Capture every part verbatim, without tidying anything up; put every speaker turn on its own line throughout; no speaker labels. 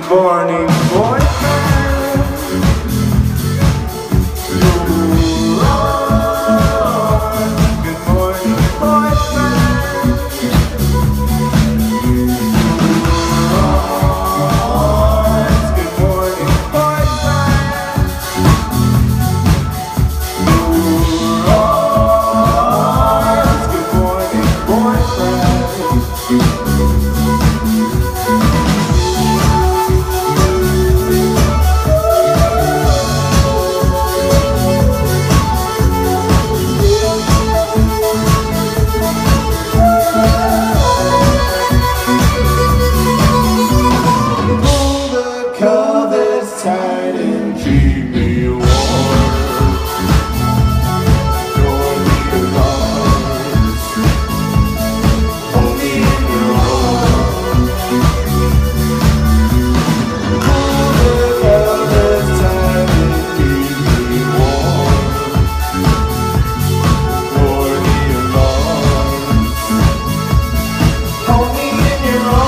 Good morning, boyfriend. You're on. Good morning, boyfriend. You're on. Good morning, boyfriend. You're on. Good morning, boyfriend. Covers tight and keep me warm. You're the alarms. Hold me in your arms. Pull the covers tight and keep me warm. You're the alarms. Hold me in your arms.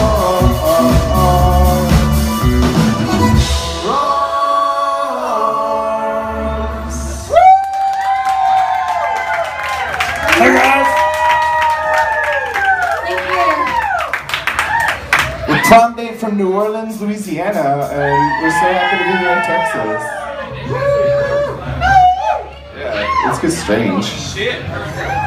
Hey guys!
Thank you.
We're prom date from New Orleans, Louisiana, and we're so happy to be here in Texas. Yeah, it's just strange.